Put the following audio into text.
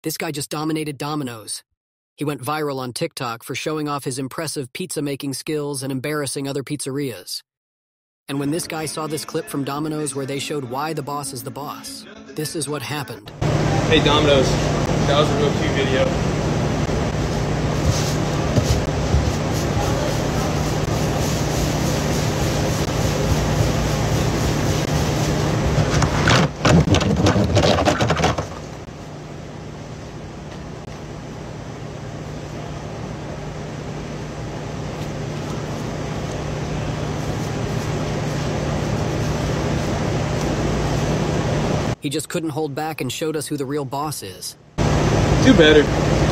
This guy just dominated Domino's. He went viral on TikTok for showing off his impressive pizza-making skills and embarrassing other pizzerias. And when this guy saw this clip from Domino's where they showed why the boss is the boss, this is what happened. Hey Domino's, that was a real cute video. He just couldn't hold back and showed us who the real boss is. Do better.